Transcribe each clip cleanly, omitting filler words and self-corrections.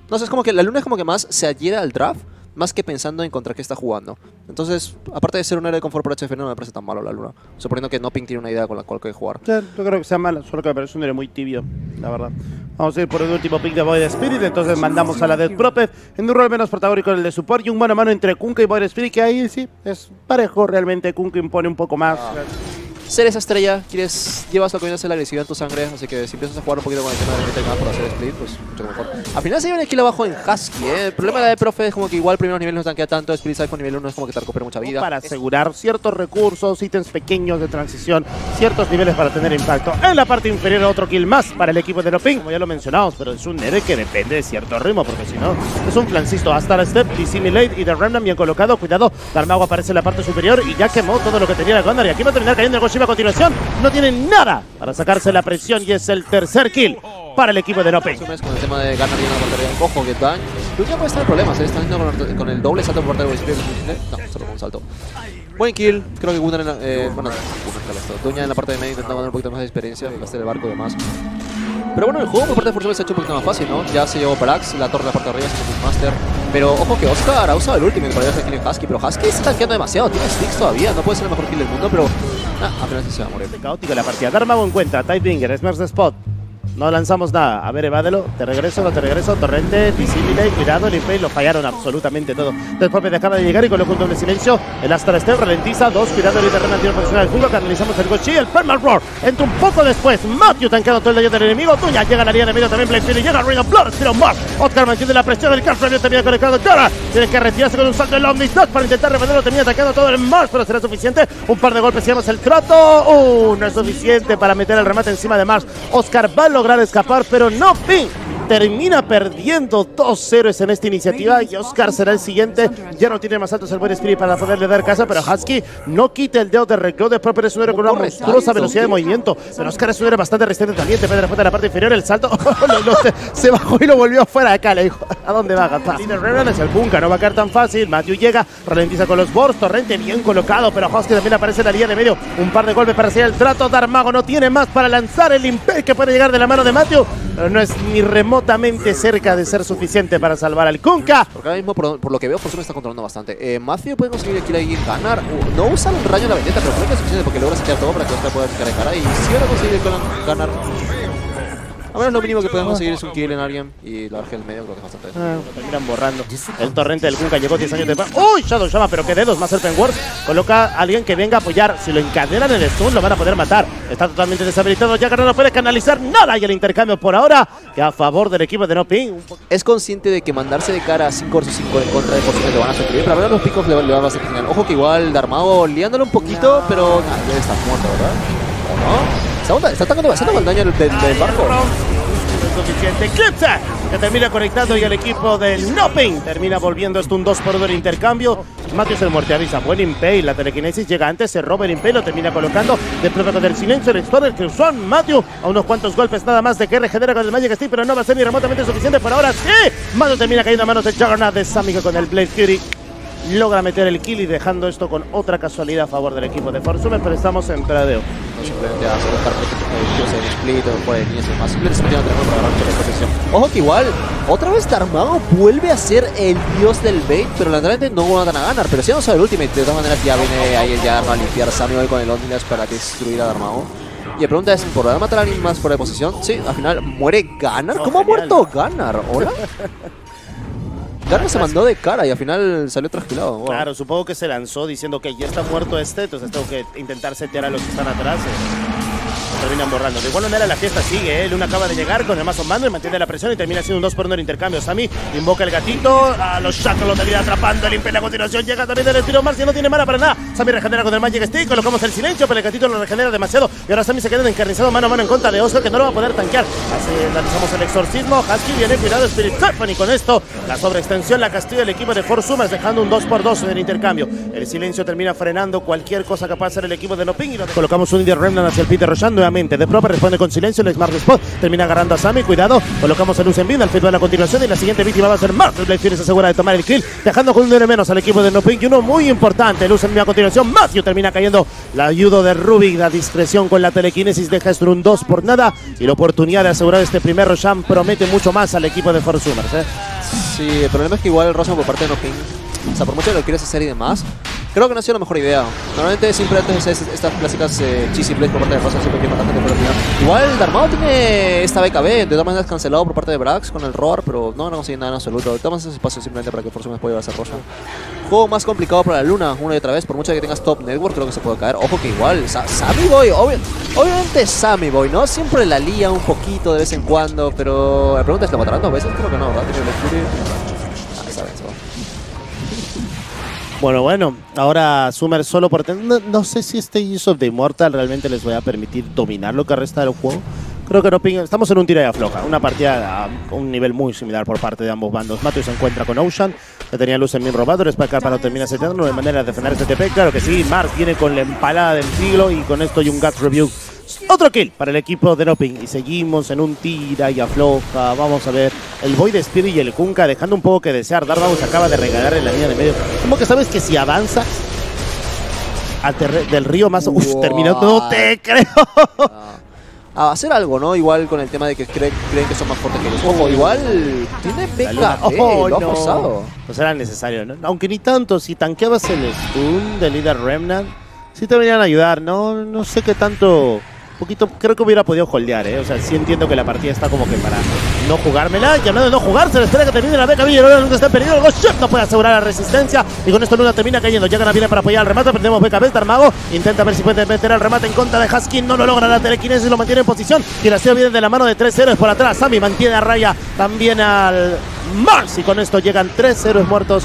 No sé, es como que la Luna es como que más se adhiera al draft, más que pensando en contra qué está jugando. Entonces, aparte de ser un área de confort por HF, no me parece tan malo la Luna. Suponiendo que Nopping tiene una idea con la cual hay que jugar. Sí, yo creo que sea malo, solo que me parece un héroe muy tibio, la verdad. Vamos a ir por el último pick de Void Spirit, entonces mandamos a la Death Prophet en un rol menos protagónico el de support y un mano a mano entre Kunkka y Void Spirit, que ahí sí es parejo realmente. Kunkka impone un poco más. Ser esa estrella, llevas lo que viene a ser la agresividad en tu sangre, así que si empiezas a jugar un poquito con el tema de la más por hacer split, pues mucho mejor. Al final se lleva un kill abajo en Husky, El problema de la de Profe es como que igual primeros niveles no tanquea tanto, Spirit Cypher nivel 1 es como que te recupera mucha vida. Para asegurar ciertos recursos, ítems pequeños de transición, ciertos niveles para tener impacto. En la parte inferior otro kill más para el equipo de Nopping, como ya lo mencionamos, pero es un héroe que depende de cierto ritmo, porque si no, es un flancisto. Hasta la Step, Dissimilate y The Remnant bien colocado, cuidado, Darmago aparece en la parte superior y ya quemó todo lo que tenía la Gondar y aquí va a terminar cayendo el Goshiba a continuación. No tienen nada para sacarse la presión y es el tercer kill para el equipo de Nopping. Con el tema de ganar bien la pantalla de cojo, que daño. Luña puede estar en problemas, está yendo con el doble salto por parte de Spirit. No, solo con un salto. Buen kill, creo que Gunnar Duña en la parte de medio intentando ganar un poquito más de experiencia, gastar el barco y demás. Pero bueno, el juego por parte de Forzumer se ha hecho un poquito más fácil, ¿no? Ya se llevó Parax, la torre de la parte de arriba, se hizo Master. Pero ojo que Oscar ha usado el ultimate para hacer kill en Husky, pero Husky está tanqueando demasiado, tiene sticks todavía, no puede ser el mejor kill del mundo, pero apenas se va a morir. Caótico la partida. Darmago en cuenta, Tidebringer, Smurfs de Spot. No lanzamos nada. A ver, evádelo. Te regreso, no te regreso. Torrente, Dissimilate, cuidado. El Impale lo fallaron absolutamente todo. Después me acaba de llegar y coloca un doble silencio. El Astar Step ralentiza. 2, cuidado. El Internet tiene posición del fútbol. Canalizamos el Gochi. El Permal Roar. Entra un poco después. Matthew tanqueando todo el daño del enemigo. Tuña llega a la línea de medio también. Blackfield y llega Ring of Blood. Tira un Mark. Oscar mantiene la presión. El Cast Review termina conectado. Cara. Tiene que retirarse con un salto del Omnis Dodge para intentar revenderlo. Termina atacando todo el Mars, pero será suficiente. Un par de golpes y vemos el Croto. No es suficiente para meter el remate encima de Mars. Oscar va a lograr escapar, pero Nopping termina perdiendo 2 héroes en esta iniciativa y Oscar será el siguiente. Ya no tiene más altos el buen Spirit para poderle dar casa, pero Husky no quita el dedo de reclute. De Proper es un héroe con una monstruosa velocidad de movimiento, pero Oscar es un héroe bastante resistente también. Te pide después de la parte inferior el salto. Se bajó y lo volvió afuera de acá. Le dijo, ¿a dónde va, capaz? Líder Reverend hacia el Kunkka, no va a caer tan fácil. Matthew llega, ralentiza con los Boars. Torrente bien colocado, pero Husky también aparece en la línea de medio. Un par de golpes para hacer el trato. Darmago no tiene más para lanzar el Impel que puede llegar de la mano de Matthew, pero no es ni remotamente cerca de ser suficiente para salvar al Kunkka. Porque ahora mismo, por lo que veo, Forzumer está controlando bastante. Matthew puede conseguir el kill ahí y ganar. No usa un rayo en la vendetta, pero creo que es suficiente porque logra saquear todo para que Oscar pueda picar de cara. Y si van a conseguir ganar, a menos lo mínimo que pueden conseguir es un kill en alguien y la arge del medio, creo que es bastante. Lo terminan borrando. El torrente del Kunkka llegó 10 años después. ¡Uy! Shadow Shama, pero qué dedos, más Serpent Wars. Coloca a alguien que venga a apoyar. Si lo encadenan en el stun, lo van a poder matar. Está totalmente deshabilitado. Ya no puede canalizar nada. Y el intercambio por ahora que a favor del equipo de Nopping. Es consciente de que mandarse de cara a 5 vs 5 en contra de Forzumer le van a sufrir. Pero a ver los picos le van a hacer genial. Ojo que igual Darmago liándolo un poquito, pero ya está muerto, ¿verdad? ¿O no? Está atacando bastante el daño del barco. Suficiente. Eclipse que termina conectando y el equipo del Nopping termina volviendo esto un 2x2 del intercambio. Matthew se muerte avisa. Buen Impale. La telequinesis llega antes. Se roba el Impale. Lo termina colocando. De pronto del silencio. El Explorer que usó Matthew a unos cuantos golpes nada más de que regenera con el Magic Stick, pero no va a ser ni remotamente suficiente por ahora. ¡Sí! Matthew termina cayendo a manos de Juggernaut de Samiko con el Blade Fury. Logra meter el kill y dejando esto con otra casualidad a favor del equipo de Forzumer, pero estamos en pradeo. No simplemente hacer un carpete en split o por el niño más, simplemente se metieron a para agarrar la protección. Ojo que igual, otra vez Darmago vuelve a ser el dios del bait, pero lamentablemente no van a ganar. Pero si no sabe el ultimate, de todas maneras ya viene ahí ya a limpiar Samuel con el Omnidash para destruir a Darmago. Y la pregunta es, ¿podrá matar a alguien más fuera de posición? Sí, al final muere Gunnar. ¿Cómo ha muerto Gunnar? ¿Hola? Gunnar se mandó de cara y al final salió trasquilado. Wow. Claro, supongo que se lanzó diciendo que ya está muerto entonces tengo que intentar setear a los que están atrás. Terminan borrando. De igual manera la fiesta sigue, Luna acaba de llegar con el mazo mando y mantiene la presión y termina siendo un 2x1 en intercambio. Sammy invoca el gatito, a los Shackles lo termina atrapando, el Impel a continuación llega también del estilo Mars y no tiene mana para nada. Sammy regenera con el Magic Stick, colocamos el silencio, pero el gatito lo regenera demasiado y ahora Sammy se queda encarnizado mano a mano en contra de Oscar, que no lo va a poder tanquear. Así lanzamos el exorcismo, Husky viene, cuidado Spirit Serpent y con esto la sobreextensión la castiga el equipo de Forzumer dejando un 2x2 en el intercambio. El silencio termina frenando cualquier cosa capaz de hacer el equipo de Nopping y colocamos un Indie Remnant hacia el Peter Roshan nuevamente. De Proper responde con silencio, el Smart Spot termina agarrando a Sammy, cuidado, colocamos el Lucenbin, al feedback a continuación y la siguiente víctima va a ser Mars. El Blade Fury se asegura de tomar el kill, dejando con un héroe menos al equipo de Nopping y uno muy importante, Lucenbin a continuación, Matthew termina cayendo, la ayuda de Rubik, la discreción con la telequinesis deja esto un 2 por nada y la oportunidad de asegurar este primer Roshan promete mucho más al equipo de Forzumer. Sí, el problema es que igual el Roshan por parte de Noping, o sea, por mucho que lo quieres hacer y demás, creo que no ha sido la mejor idea. Normalmente siempre antes es estas clásicas cheesy plays por parte de Roshan, siempre quiere matar gente por el final. Igual Darmao tiene esta BKB, de todas maneras cancelado por parte de Brax con el Roar, pero no consigue nada en absoluto. De todas maneras es espacio simplemente para que Forzumes pueda llevarse a Roshan. Juego más complicado para la Luna, una y otra vez, por mucho que tengas top network, creo que se puede caer. Ojo que igual, Sammy Boy, obviamente Sammy Boy, ¿no? Siempre la lía un poquito de vez en cuando, pero la pregunta es, ¿lo matarán 2 veces? Creo que no, ¿verdad? Tiene el Fury. Bueno, ahora Summer solo por... No sé si este Use of the Immortal realmente les voy a permitir dominar lo que resta del juego. Creo que Noping, estamos en un tira y afloja, una partida a un nivel muy similar por parte de ambos bandos. Matthew se encuentra con Ocean, que tenía luz en min robado, Spike no termina seteando, no hay manera de defender este TP, claro que sí. Mark viene con la empalada del siglo y con esto hay un Guts Review. Otro kill para el equipo de Noping y seguimos en un tira y afloja. Vamos a ver el Void Spirit y el Kunkka dejando un poco que desear. Darmao se acaba de regalar en la línea de medio. Como que sabes que si avanzas del río más... Uf, terminó, no te creo. A hacer algo, ¿no? Igual con el tema de que creen que son más fuertes que ellos. Ojo, igual tiene BKB, lo ha forzado. Pues era necesario, ¿no? Aunque ni tanto, si tanqueabas el stun de líder Remnant, sí te venían a ayudar, ¿no? No sé qué tanto... Poquito, creo que hubiera podido holdear, ¿eh? O sea, sí entiendo que la partida está como que para no jugármela. Y hablando de no jugar, se le espera que termine la BKB y Luna nunca está en peligro. El Ghost Shot no puede asegurar la resistencia. Y con esto Luna termina cayendo. Jaggernaut viene para apoyar el remate. Perdemos BKB. Darmao intenta ver si puede meter el remate en contra de Huskin. No lo logra. La telequinesis lo mantiene en posición. Y la viene de la mano de 3 héroes por atrás. Sammy mantiene a raya también al Mars. Y con esto llegan 3 héroes muertos.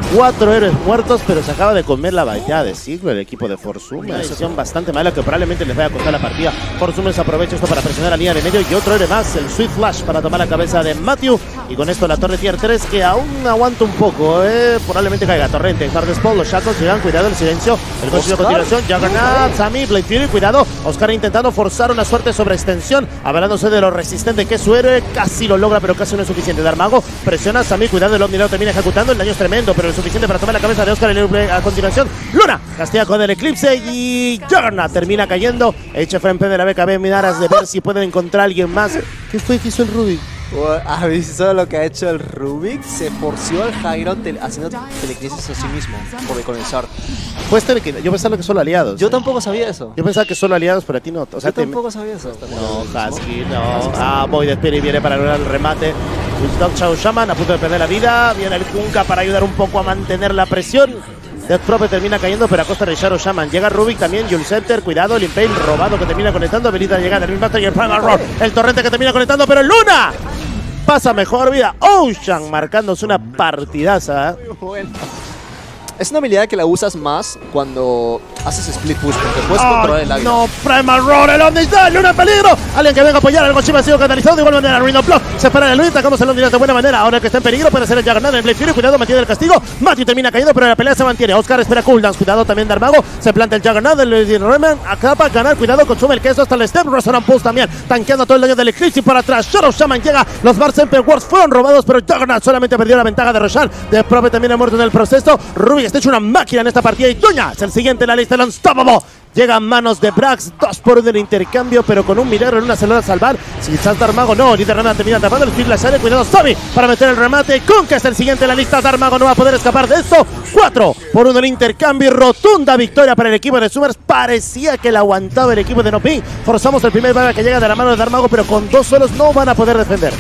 4 héroes muertos, pero se acaba de comer la batalla de siglo el equipo de Forzumes. Una decisión bastante mala que probablemente les vaya a costar la partida. Forzumes aprovecha esto para presionar la línea de medio y otro héroe más, el Swift Flash para tomar la cabeza de Matthew. Y con esto la torre tier 3 que aún aguanta un poco, probablemente caiga. Torrente, Hard Spawn, los Shackles llegan, cuidado el silencio. El coche de continuación, Juggernaut, Sammy, Blade Fury, cuidado. Oscar intentando forzar una suerte sobre extensión, hablándose de lo resistente que es su héroe. Casi lo logra, pero casi no es suficiente. Darmao presiona a Sammy, cuidado, el Omni lo termina ejecutando. El daño es tremendo, pero es suficiente para tomar la cabeza de Oscar. A continuación, Luna castiga con el Eclipse y Juggernaut termina cayendo. HFMP de la BKB, miraras de ver si pueden encontrar a alguien más. ¿Qué fue que hizo el Rubik? ¿Has visto lo que ha hecho el Rubik? Se forció al Jairon haciendo telequinesis a sí mismo con el Shard. Pues yo pensaba que solo aliados. Yo tampoco sabía eso. Yo pensaba que solo aliados, pero a ti no. O sea, yo tampoco sabía eso. No, Husky, no. Void Spirit viene para lograr el remate. Dog Chao Shaman a punto de perder la vida. Viene el Kunkka para ayudar un poco a mantener la presión. Death Prope termina cayendo, pero a costa de Shadow Shaman. Llega Rubik también, Jules Scepter, cuidado, el Impale robado que termina conectando. Habilita la llegada del Master y el Primal Roar. El Torrente que termina conectando, pero Luna pasa mejor vida. Ocean marcándose una partidaza. Muy bueno. Es una habilidad que la usas más cuando haces split push, porque puedes controlar el águila. No, Primal Roar, el Omni está, Luna en peligro. Alguien que venga a apoyar, el Goshiba ha sido catalizado de igual manera. Rhino Block se espera el Luis, sacamos el Omni de buena manera. Ahora el que está en peligro puede ser el Juggernaut, el Blade Fury, cuidado, mantiene el castigo. Matthew termina cayendo, pero la pelea se mantiene. Oscar espera cooldowns, cuidado también Darmao. Se planta el Juggernaut, el Rayman acaba de ganar, cuidado, consume el queso hasta el Step. Resonant Pulse también, tanqueando todo el daño del Eclipse y por atrás. Shadow Shaman llega, los Mars Emperor Wars fueron robados, pero Juggernaut solamente perdió la ventaja de Roshan. De Probe también ha muerto en el proceso. Rubik está hecho una máquina en esta partida y Tuña es el siguiente en la lista, el Unstoppable. Llega a manos de Brax, 2 por 1 del intercambio, pero con un milagro en una se logra salvar. Si salta Darmao, no, líder Remnant termina tapando el Flash Aire, cuidado Sammy para meter el remate. Kunkka es el siguiente en la lista, Darmao no va a poder escapar de esto. 4 por 1 el intercambio y rotunda victoria para el equipo de Summers. Parecía que la aguantaba el equipo de Noping. Forzamos el primer bala que llega de la mano de Darmao, pero con 2 solos no van a poder defender.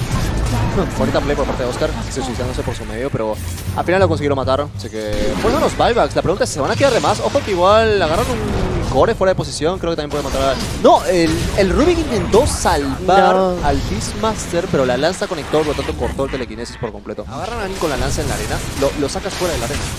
Bonita play por parte de Oscar, suicidándose por su medio, pero al final lo consiguieron matar. Así que fueron unos buybacks. La pregunta es, ¿se van a quedar de más? Ojo que igual agarran un core fuera de posición. Creo que también puede matar a... No, el Rubik intentó salvar al Beastmaster, pero la lanza conectó, por lo tanto cortó el telequinesis por completo. Agarran a alguien con la lanza en la arena, lo sacas fuera de la arena.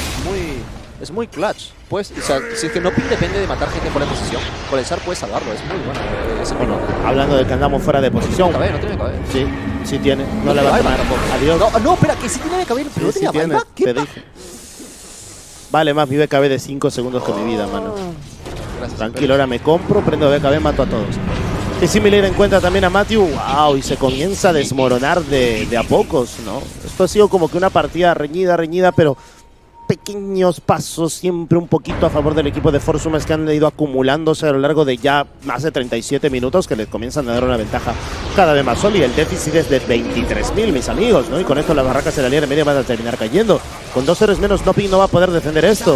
Es muy clutch. Pues, o sea, si es que Noping depende de matar gente fuera de posición, con el SAR puedes salvarlo, es muy bueno. Hablando de que andamos fuera de posición. No tiene BKB. Sí tiene. No le va a tomar. Adiós. No, espera, que sí tiene BKB, pero no tenía buyback. ¿Qué pasa? Vale más mi BKB de 5 segundos que mi vida, mano. Gracias, tranquilo, ahora me compro, prendo BKB, mato a todos. Y similar encuentra también a Matthew. Wow, y se comienza a desmoronar de a pocos, ¿no? Esto ha sido como que una partida reñida, pero pequeños pasos siempre un poquito a favor del equipo de Forsumers que han ido acumulándose a lo largo de ya más de 37 minutos, que les comienzan a dar una ventaja cada vez más sólida. El déficit es de 23.000, mis amigos, ¿no? Y con esto las barracas en la línea media van a terminar cayendo. Con 2 héroes menos, Nopping no va a poder defender esto.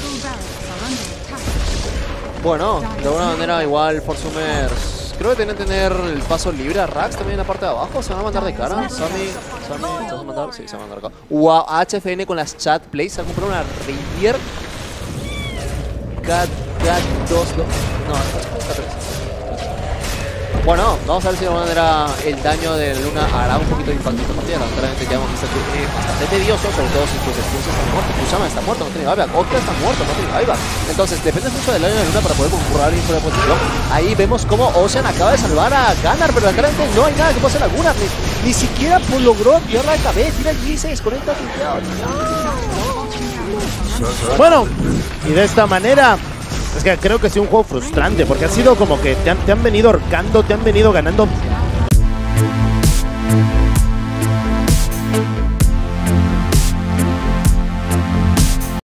Bueno, de alguna manera igual Forsumers creo que tienen que tener el paso libre a Rax también en la parte de abajo. Se van a mandar de cara. Sammy, ¿se van a mandar? Sí, se van a mandar acá. Wow, HFN con las chat plays. Se va a comprar una Rapier K2. No, K3. Bueno, vamos a ver si de alguna manera el daño de Luna hará un poquito de impacto en esta partida. Lamentablemente ya hemos visto que es bastante tedioso, sobre todo si tus skills están muertos. Kusama está muerto, no tiene buyback. Otka está muerto, no tiene buyback. Entonces depende mucho del daño de Luna para poder concurrir en de posición. Ahí vemos cómo Ocean acaba de salvar a Gunnar, pero lamentablemente no hay nada que pueda hacer a Gunnar. Ni siquiera logró tirar la KB, tira el G, se desconecta. Bueno, y de esta manera... Es que creo que ha sido un juego frustrante, porque ha sido como que te han venido ahorcando, te han venido ganando